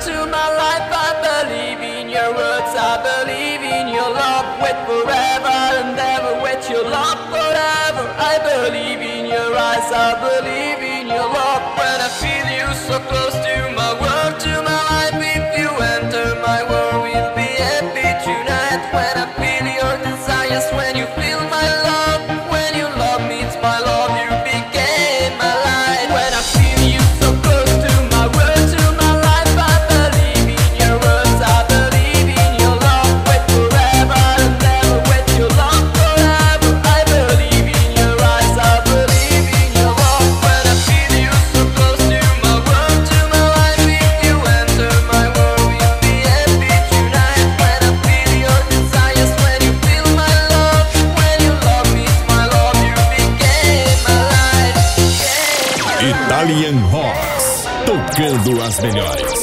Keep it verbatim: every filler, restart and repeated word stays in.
to my life. I believe in your words, I believe in your love. Wait forever and ever, wait your love forever. I believe in your eyes, I believe in your love. When I feel you so close to my world, to my life, if you enter my world, we'll be happy tonight. When I feel your desires, when you feel my love, when you love me, it's my love, you became my light. When I feel you so close to my world, to my life, I believe in your words, I believe in your love. Wait forever and ever, wait your love forever. I believe in your eyes, I believe in your love. When I feel you so close to my world, to my life, if you enter my world, we'll be happy tonight. When I feel your desires, when you feel my love, when you love me, it's my love, you became my light. Became my light. Italian Rocks, tocando as melhores.